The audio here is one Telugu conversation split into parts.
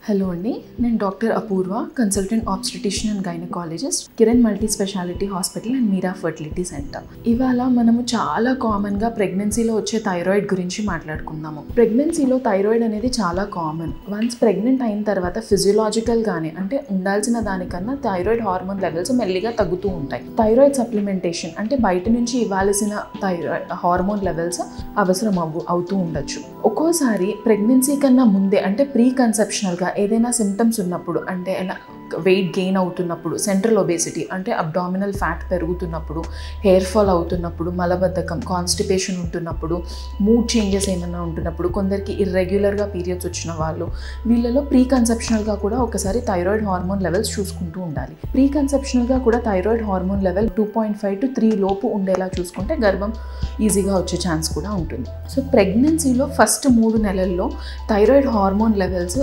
హలో అండి, నేను doctor Apoorva, consultant obstetrician and gynaecologist, Kiran multi speciality hospital and Meera fertility centre. ఇవాళ మనము చాలా కామన్గా ప్రెగ్నెన్సీలో వచ్చే థైరాయిడ్ గురించి మాట్లాడుకుందాము. ప్రెగ్నెన్సీలో థైరాయిడ్ అనేది చాలా కామన్. వన్స్ ప్రెగ్నెంట్ అయిన తర్వాత ఫిజియోలాజికల్గానే అంటే ఉండాల్సిన దానికన్నా థైరాయిడ్ హార్మోన్ లెవెల్స్ మెల్లిగా తగ్గుతూ ఉంటాయి. థైరాయిడ్ సప్లిమెంటేషన్ అంటే బయట నుంచి ఇవ్వాల్సిన థైరాయిడ్ హార్మోన్ లెవెల్స్ అవసరం అవుతూ ఉండొచ్చు. ఒక్కోసారి ప్రెగ్నెన్సీ కన్నా ముందే అంటే ప్రీ కన్సెప్షనల్గా ఏదైనా సిమ్టమ్స్ ఉన్నప్పుడు, అంటే వెయిట్ గెయిన్ అవుతున్నప్పుడు, సెంట్రల్ ఒబేసిటీ అంటే అబ్డామినల్ ఫ్యాట్ పెరుగుతున్నప్పుడు, హెయిర్ ఫాల్ అవుతున్నప్పుడు, మలబద్ధకం, కాన్స్టిపేషన్ ఉంటున్నప్పుడు, మూడ్ చేంజెస్ ఏమైనా ఉంటున్నప్పుడు, కొందరికి ఇర్రెగ్యులర్గా పీరియడ్స్ వచ్చిన వాళ్ళు, వీళ్ళలో ప్రీ కన్సెప్షనల్గా కూడా ఒకసారి థైరాయిడ్ హార్మోన్ లెవెల్స్ చూసుకుంటూ ఉండాలి. ప్రీ కన్సెప్షనల్గా కూడా థైరాయిడ్ హార్మోన్ లెవెల్ 2.5 to 3 లోపు ఉండేలా చూసుకుంటే గర్భం ఈజీగా వచ్చే ఛాన్స్ కూడా ఉంటుంది. సో ప్రెగ్నెన్సీలో ఫస్ట్ 3 నెలల్లో థైరాయిడ్ హార్మోన్ లెవెల్స్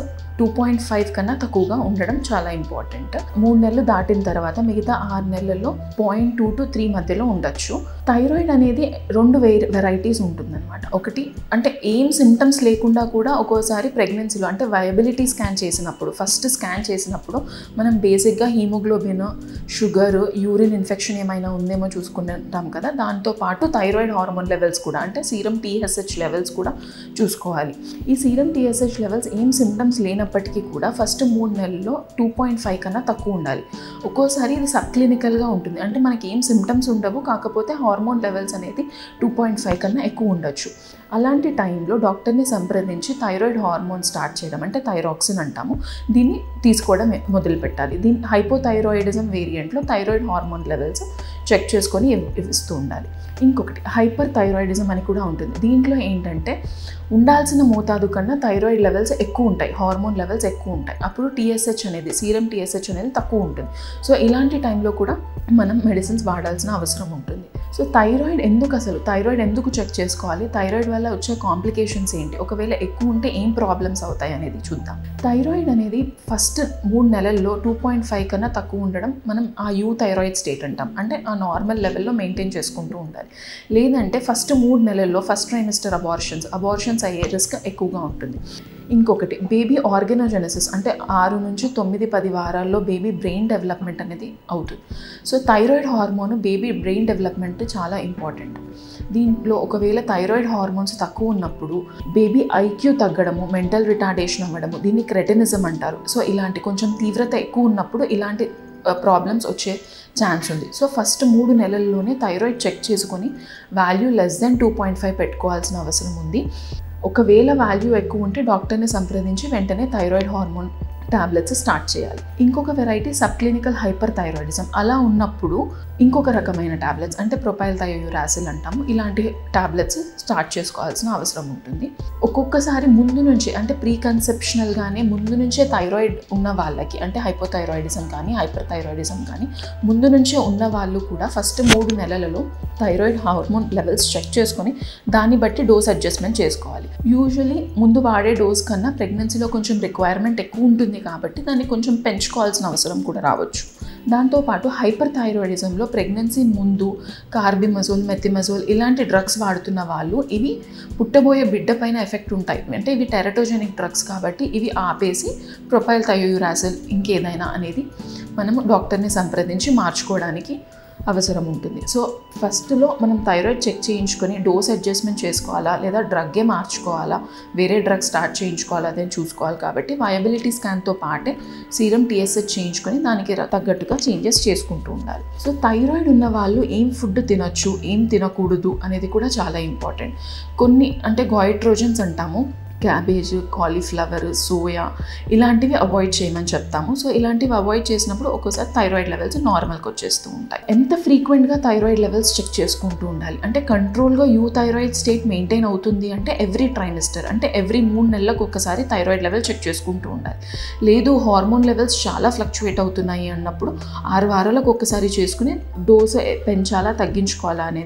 2.5 కన్నా తక్కువగా ఉండడం చాలా ఇంపార్టెంట్. 3 నెలలు దాటిన తర్వాత మిగతా 6 నెలల్లో 0.2 to 3 మధ్యలో ఉండొచ్చు. థైరాయిడ్ అనేది 2 వెరైటీస్ ఉంటుందన్నమాట. ఒకటి అంటే ఏం సిమ్టమ్స్ లేకుండా కూడా ఒక్కోసారి ప్రెగ్నెన్సీలో అంటే వయబిలిటీ స్కాన్ చేసినప్పుడు, ఫస్ట్ స్కాన్ చేసినప్పుడు మనం బేసిక్గా హీమోగ్లోబిన్, షుగర్, యూరిన్ ఇన్ఫెక్షన్ ఏమైనా ఉందేమో చూసుకుంటాం కదా. దాంతోపాటు థైరాయిడ్ హార్మోన్ లెవెల్స్ కూడా అంటే సీరం TSH లెవెల్స్ కూడా చూసుకోవాలి. ఈ సీరం TSH లెవెల్స్ ఏం సిమ్టమ్స్ లేనప్పటికీ కూడా ఫస్ట్ 3 నెలల్లో 2.5 కన్నా తక్కువ ఉండాలి. ఒక్కోసారి ఇది సబ్ క్లినికల్గా ఉంటుంది, అంటే మనకి ఏం సిమ్టమ్స్ ఉండవు, కాకపోతే హార్మోన్ లెవెల్స్ అనేది 2.5 కన్నా ఎక్కువ ఉండొచ్చు. అలాంటి టైంలో డాక్టర్ని సంప్రదించి థైరాయిడ్ హార్మోన్ స్టార్ట్ చేయడం అంటే థైరాక్సిన్ అంటాము, దీన్ని తీసుకోవడం మొదలు పెట్టాలి. దీని హైపోథైరాయిడిజం వేరియంట్లో థైరాయిడ్ హార్మోన్ లెవెల్స్ చెక్ చేసుకొని ఇస్తూ ఉండాలి. ఇంకొకటి హైపర్ థైరాయిడిజం అని కూడా ఉంటుంది. దీంట్లో ఏంటంటే ఉండాల్సిన మోతాదు కన్నా థైరాయిడ్ లెవెల్స్ ఎక్కువ ఉంటాయి, హార్మోన్ లెవెల్స్ ఎక్కువ ఉంటాయి. అప్పుడు TSH అనేది, సీరం TSH అనేది తక్కువ ఉంటుంది. సో ఇలాంటి టైంలో కూడా మనం మెడిసిన్స్ వాడాల్సిన అవసరం ఉంటుంది. సో థైరాయిడ్ ఎందుకు చెక్ చేసుకోవాలి, థైరాయిడ్ వల్ల వచ్చే కాంప్లికేషన్స్ ఏంటి, ఒకవేళ ఎక్కువ ఉంటే ఏం ప్రాబ్లమ్స్ అవుతాయి అనేది చూద్దాం. థైరాయిడ్ అనేది ఫస్ట్ 3 నెలల్లో 2.5 కన్నా తక్కువ ఉండడం మనం ఆ థైరాయిడ్ స్టేట్ అంటాం. అంటే ఆ నార్మల్ లెవెల్లో మెయింటైన్ చేసుకుంటూ ఉండాలి. లేదంటే ఫస్ట్ 3 నెలల్లో ఫస్ట్ ట్రైమిస్టర్ అబార్షన్స్ అయ్యే రిస్క్ ఎక్కువగా ఉంటుంది. ఇంకొకటి బేబీ ఆర్గనోజెనసిస్ అంటే 6 నుంచి 9-10 వారాల్లో బేబీ బ్రెయిన్ డెవలప్మెంట్ అనేది అవుతుంది. So thyroid hormone baby brain development చాలా ఇంపార్టెంట్. దీంట్లో ఒకవేళ థైరాయిడ్ హార్మోన్స్ తక్కువ ఉన్నప్పుడు బేబీ IQ తగ్గడము, మెంటల్ రిటార్డేషన్ అవ్వడము, దీన్ని క్రెటినిజం అంటారు. సో ఇలాంటి కొంచెం తీవ్రత ఎక్కువ ఉన్నప్పుడు ఇలాంటి ప్రాబ్లమ్స్ వచ్చే ఛాన్స్ ఉంది. సో ఫస్ట్ 3 నెలల్లోనే థైరాయిడ్ చెక్ చేసుకొని వాల్యూ లెస్ దెన్ 2.5 పెట్టుకోవాల్సిన అవసరం ఉంది. ఒకవేళ వాల్యూ ఎక్కువ ఉంటే డాక్టర్ని సంప్రదించి వెంటనే థైరాయిడ్ హార్మోన్ టాబ్లెట్స్ స్టార్ట్ చేయాలి. ఇంకొక variety subclinical hyperthyroidism. అలా ఉన్నప్పుడు ఇంకొక రకమైన టాబ్లెట్స్ అంటే ప్రొపైల్ థయోయురాసిల్ అంటాము, ఇలాంటి టాబ్లెట్స్ స్టార్ట్ చేసుకోవాల్సిన అవసరం ఉంటుంది. ఒక్కొక్కసారి ముందు నుంచి అంటే ప్రీ కన్సెప్షనల్గానే ముందు నుంచే థైరాయిడ్ ఉన్న వాళ్ళకి అంటే హైపోథైరాయిడిజం కానీ హైపర్ థైరాయిడిజం కానీ ముందు నుంచే ఉన్న వాళ్ళు కూడా ఫస్ట్ 3 నెలలలో థైరాయిడ్ హార్మోన్ లెవెల్స్ చెక్ చేసుకొని దాన్ని బట్టి డోస్ అడ్జస్ట్మెంట్ చేసుకోవాలి. యూజువలీ ముందు వాడే డోస్ కన్నా ప్రెగ్నెన్సీలో కొంచెం రిక్వైర్మెంట్ ఎక్కువ ఉంటుంది కాబట్టి దాన్ని కొంచెం పెంచుకోవాల్సిన అవసరం కూడా రావచ్చు. దాంతోపాటు హైపర్ థైరాయిడిజంలో ప్రెగ్నెన్సీ ముందు కార్బిమజోల్, మెథిమజోల్ ఇలాంటి డ్రగ్స్ వాడుతున్న వాళ్ళు ఇవి పుట్టబోయే బిడ్డ పైన ఎఫెక్ట్ ఉంటాయి. అంటే ఇవి టెరటోజెనిక్ డ్రగ్స్ కాబట్టి ఇవి ఆపేసి ప్రొపైల్ థయోయురాసిల్ ఇంకేదైనా అనేది మనము డాక్టర్ని సంప్రదించి మార్చుకోవడానికి అవసరం ఉంటుంది. సో ఫస్ట్లో మనం థైరాయిడ్ చెక్ చేయించుకొని డోస్ అడ్జస్ట్మెంట్ చేసుకోవాలా లేదా డ్రగ్గే మార్చుకోవాలా, వేరే డ్రగ్ స్టార్ట్ చేయించుకోవాలా అదని చూసుకోవాలి. కాబట్టి వయబిలిటీ స్కాన్తో పాటే సీరం TSH చేయించుకొని దానికి తగ్గట్టుగా చేంజెస్ చేసుకుంటూ ఉండాలి. సో థైరాయిడ్ ఉన్న వాళ్ళు ఏం ఫుడ్ తినొచ్చు, ఏం తినకూడదు అనేది కూడా చాలా ఇంపార్టెంట్. కొన్ని అంటే గోయిట్రోజన్స్ అంటాము, క్యాబేజ్, కాలీఫ్లవర్, సోయా ఇలాంటివి అవాయిడ్ చేయమని చెప్తాము. సో ఇలాంటివి అవాయిడ్ చేసినప్పుడు ఒక్కోసారి థైరాయిడ్ లెవెల్స్ నార్మల్కి వచ్చేస్తూ ఉంటాయి. ఎంత ఫ్రీక్వెంట్గా థైరాయిడ్ లెవెల్స్ చెక్ చేసుకుంటూ ఉండాలి అంటే కంట్రోల్గా థైరాయిడ్ స్టేట్ మెయింటైన్ అవుతుంది అంటే ఎవ్రీ ట్రైమిస్టర్ అంటే ఎవ్రీ 3 నెలలకు ఒకసారి థైరాయిడ్ లెవెల్ చెక్ చేసుకుంటూ ఉండాలి. లేదు హార్మోన్ లెవెల్స్ చాలా ఫ్లక్చువేట్ అవుతున్నాయి అన్నప్పుడు 6 వారాలకు ఒకసారి చేసుకుని డోసు పెంచాలా తగ్గించుకోవాలా అనేది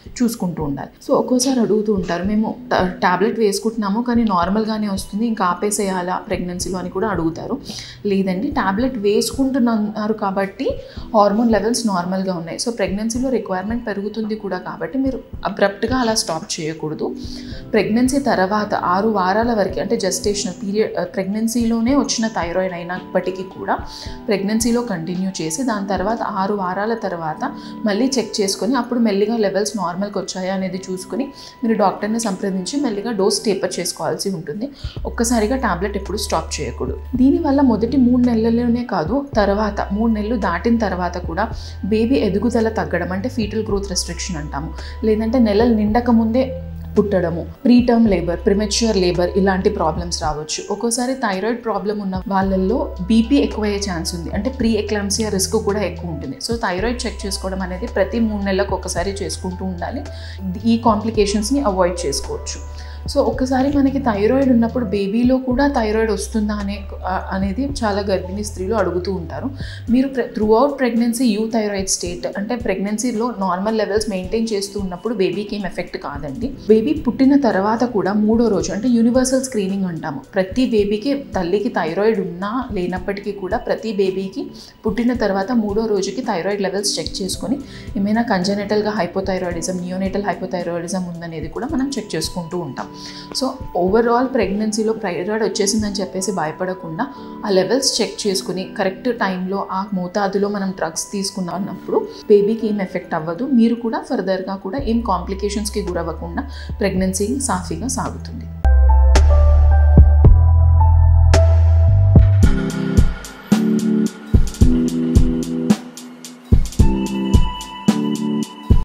చూసుకుంటూ ఉండాలి. సో ఒక్కోసారి అడుగుతూ ఉంటారు, మేము టాబ్లెట్ వేసుకుంటున్నాము కానీ నార్మల్గానే వస్తుంది, ఇంకా ఆపేసేయాలా ప్రెగ్నెన్సీలో అని కూడా అడుగుతారు. లేదండి, టాబ్లెట్ వేసుకుంటున్నారు కాబట్టి హార్మోన్ లెవెల్స్ నార్మల్గా ఉన్నాయి. సో ప్రెగ్నెన్సీలో రిక్వైర్మెంట్ పెరుగుతుంది కూడా కాబట్టి మీరు అబ్రప్ట్గా అలా స్టాప్ చేయకూడదు. ప్రెగ్నెన్సీ తర్వాత 6 వారాల వరకు, అంటే జెస్టేషనల్ పీరియడ్, ప్రెగ్నెన్సీలోనే వచ్చిన థైరాయిడ్ అయినప్పటికీ కూడా ప్రెగ్నెన్సీలో కంటిన్యూ చేసి దాని తర్వాత 6 వారాల తర్వాత మళ్ళీ చెక్ చేసుకొని అప్పుడు మెల్లిగా లెవెల్స్ నార్మల్కి వచ్చాయా అనేది చూసుకొని మీరు డాక్టర్ని సంప్రదించి మెల్లిగా డోస్ టేపర్ చేసుకోవాల్సి ఉంటుంది. ఒక్కసారిగా టాబ్లెట్ ఎప్పుడు స్టాప్ చేయకూడదు. దీనివల్ల మొదటి 3 నెలల్లోనే కాదు, తర్వాత 3 నెలలు దాటిన తర్వాత కూడా బేబీ ఎదుగుదల తగ్గడం, అంటే ఫీటల్ గ్రోత్ రెస్ట్రిక్షన్ అంటాము, లేదంటే నెలలు నిండక ముందే పుట్టడము, ప్రీటర్మ్ లేబర్, ప్రిమెచ్యూర్ లేబర్, ఇలాంటి ప్రాబ్లమ్స్ రావచ్చు. ఒక్కోసారి థైరాయిడ్ ప్రాబ్లం ఉన్న వాళ్ళల్లో బీపీ ఎక్కువయ్యే ఛాన్స్ ఉంది, అంటే ప్రీ ఎక్లాంప్సియా రిస్క్ కూడా ఎక్కువ ఉంటుంది. సో థైరాయిడ్ చెక్ చేసుకోవడం అనేది ప్రతి 3 నెలలకు ఒకసారి చేసుకుంటూ ఉండాలి. ఈ కాంప్లికేషన్స్ని అవాయిడ్ చేసుకోవచ్చు. సో ఒక్కసారి మనకి థైరాయిడ్ ఉన్నప్పుడు బేబీలో కూడా థైరాయిడ్ వస్తుందా అనేది చాలా గర్భిణీ స్త్రీలు అడుగుతూ ఉంటారు. మీరు throughout pregnancy thyroid state, అంటే ప్రెగ్నెన్సీలో నార్మల్ లెవెల్స్ మెయింటైన్ చేస్తూ ఉన్నప్పుడు బేబీకి ఏం ఎఫెక్ట్ కాదండి. బేబీ పుట్టిన తర్వాత కూడా 3వ రోజు, అంటే యూనివర్సల్ స్క్రీనింగ్ అంటాము, ప్రతి బేబీకి తల్లికి థైరాయిడ్ ఉన్నా లేనప్పటికీ కూడా ప్రతి బేబీకి పుట్టిన తర్వాత 3వ రోజుకి థైరాయిడ్ లెవెల్స్ చెక్ చేసుకొని ఏమైనా కంజెనిటల్గా హైపోథైరాయిడిజం, నియోనేటల్ హైపోథైరాయిడిజం ఉందనేది కూడా మనం చెక్ చేసుకుంటూ ఉంటాం. సో ఓవరాల్ ప్రెగ్నెన్సీలో థైరాయిడ్ వచ్చేసిందని చెప్పేసి భయపడకుండా ఆ లెవెల్స్ చెక్ చేసుకుని కరెక్ట్ టైంలో ఆ మోతాదులో మనం డ్రగ్స్ తీసుకున్నప్పుడు బేబీకి ఏం ఎఫెక్ట్ అవ్వదు. మీరు కూడా ఫర్దర్గా కూడా ఏం కాంప్లికేషన్స్కి గురవ్వకుండా ప్రెగ్నెన్సీ సాఫీగా సాగుతుంది.